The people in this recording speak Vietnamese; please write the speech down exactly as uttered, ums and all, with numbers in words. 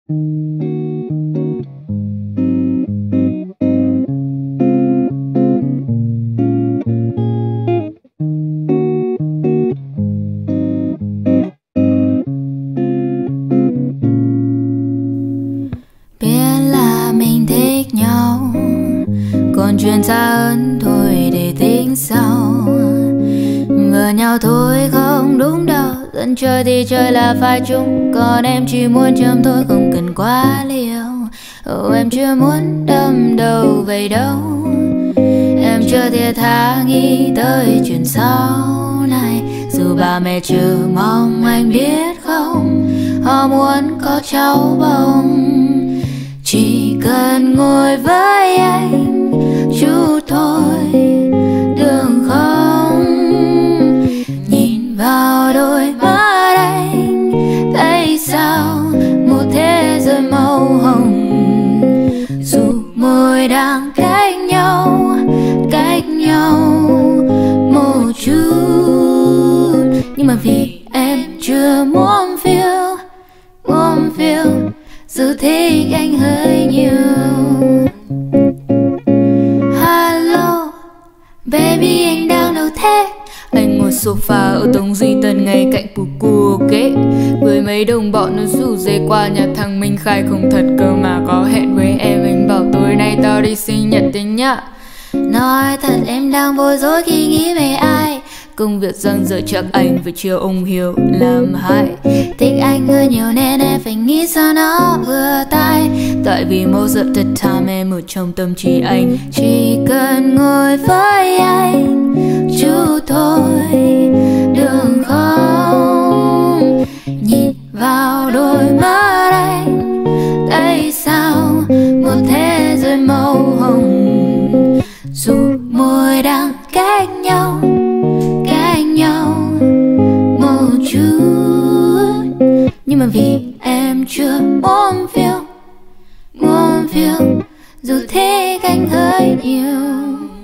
Còn chuyện xa hơn thôi để tính sau. Vừa nhau thôi không đúng đâu. Dân chơi thì chơi là phải chung. Còn em chỉ muốn chấm thôi không cần quá liều. Oh, em chưa muốn đâm đầu vậy đâu. Em chưa thiệt tha nghĩ tới chuyện sau này. Dù ba mẹ chưa mong anh biết không, họ muốn có cháu bồng. Chỉ cần ngồi với anh chút thôi được không? Nhìn vào đôi mắt anh thấy sao một thế giới màu hồng. Dù môi đang cách nhau, cách nhau một chút, nhưng mà vì em chưa muốn feel, muốn feel dù thích anh hơi nhiều. Hello, baby anh đang đâu thế? Anh ngồi sofa ở tầng duy tân ngay cạnh pù cu ok. Với mấy đồng bọn nó rủ dê qua nhà thằng Minh Khai, không thật cơ mà có hẹn với em. Anh bảo tối nay tao đi sinh nhật tính nhá. Nói thật em đang bối rối khi nghĩ về ai. Công việc dang dở chắc anh phải chiều ông Hiếu làm hại. Thích anh hơi nhiều nên em phải nghĩ sao nó vừa tai. Tại vì most of the time em ở trong tâm trí anh. Chỉ cần ngồi với anh chút thôi được không? Nhìn vào đôi mắt anh thấy sao một thế giới màu hồng. Dù môi đang cách nhau, cách nhau một chút, nhưng mà vì em chưa muốn feel, muốn feel dù thích anh hơi nhiều.